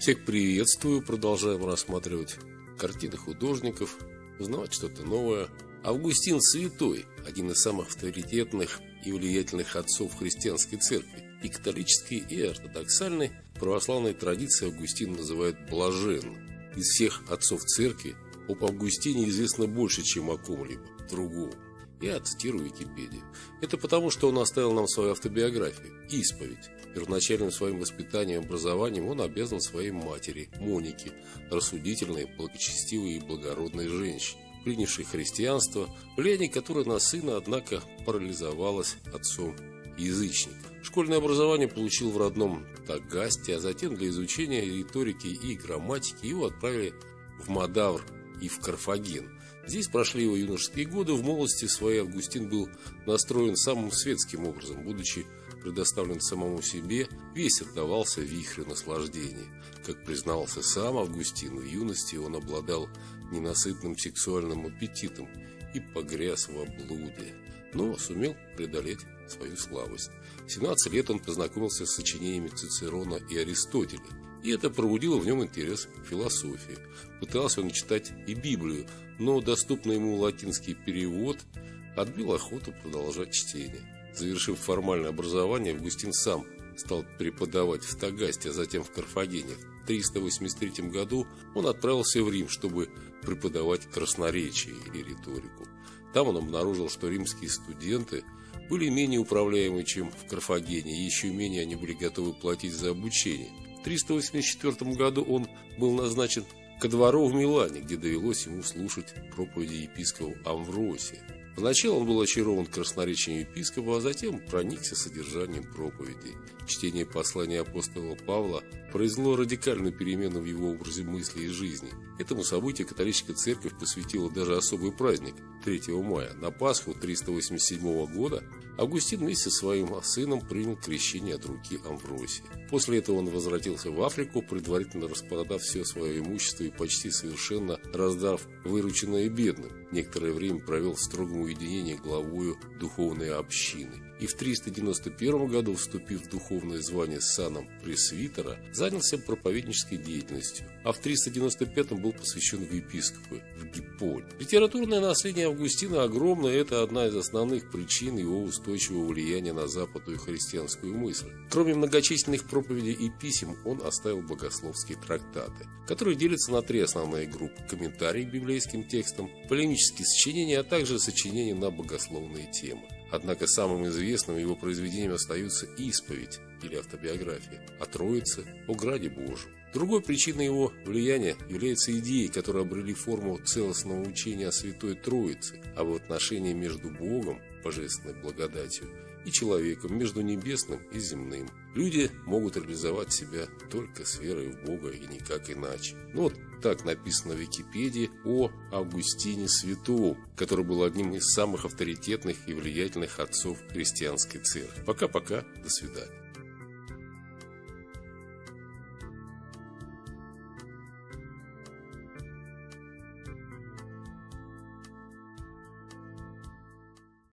Всех приветствую, продолжаем рассматривать картины художников, узнавать что-то новое. Августин Святой – один из самых авторитетных и влиятельных отцов христианской церкви. И католической, и ортодоксальной православной традиции Августин называют блаженным. Из всех отцов церкви об Августине известно больше, чем о ком-либо другом. Я цитирую Википедию. Это потому, что он оставил нам свою автобиографию, исповедь. Первоначальным своим воспитанием и образованием он обязан своей матери, Монике, рассудительной, благочестивой и благородной женщине, принявшей христианство, влияние которое на сына, однако, парализовалось отцом язычника. Школьное образование получил в родном Тагасте, а затем для изучения риторики и грамматики его отправили в Мадавр и в Карфаген. Здесь прошли его юношеские годы. В молодости своей Августин был настроен самым светским образом, будучи предоставлен самому себе, весь отдавался вихрю наслаждения. Как признался сам Августин, в юности он обладал ненасытным сексуальным аппетитом и погряз в облуде, но сумел преодолеть свою слабость. В 17 лет он познакомился с сочинениями Цицерона и Аристотеля, и это пробудило в нем интерес к философии. Пытался он читать и Библию, но доступный ему латинский перевод отбил охоту продолжать чтение. Завершив формальное образование, Августин сам стал преподавать в Тагасте, а затем в Карфагене. В 383 году он отправился в Рим, чтобы преподавать красноречие или риторику. Там он обнаружил, что римские студенты были менее управляемы, чем в Карфагене, и еще менее они были готовы платить за обучение. В 384 году он был назначен ко двору в Милане, где довелось ему слушать проповеди епископа Амвросия. Поначалу он был очарован красноречием епископа, а затем проникся содержанием проповедей. Чтение послания апостола Павла произвело радикальную перемену в его образе мысли и жизни. Этому событию католическая церковь посвятила даже особый праздник 3 мая. На Пасху 387 года Августин вместе со своим сыном принял крещение от руки Амвросия. После этого он возвратился в Африку, предварительно распродав все свое имущество и почти совершенно раздав вырученное бедным. Некоторое время провел в строгом уединении главою духовной общины. И в 391 году, вступив в духовное звание с саном пресвитера, занялся проповеднической деятельностью, а в 395 был посвящен в епископы, в Гипполь. Литературное наследие Августина огромное, это одна из основных причин его устойчивого влияния на западную христианскую мысль. Кроме многочисленных проповедей и писем, он оставил богословские трактаты, которые делятся на три основные группы: комментарии к библейским текстам, полемические сочинения, а также сочинения на богословные темы. Однако самым известным его произведением остаются исповедь или автобиография о Троице, о Граде Божьем. Другой причиной его влияния является идеи, которые обрели форму целостного учения о Святой Троице, об отношении между Богом, божественной благодатью, и человеком, между небесным и земным. Люди могут реализовать себя только с верой в Бога и никак иначе. Вот так написано в Википедии о Августине Святом, который был одним из самых авторитетных и влиятельных отцов христианской церкви. Пока-пока, до свидания.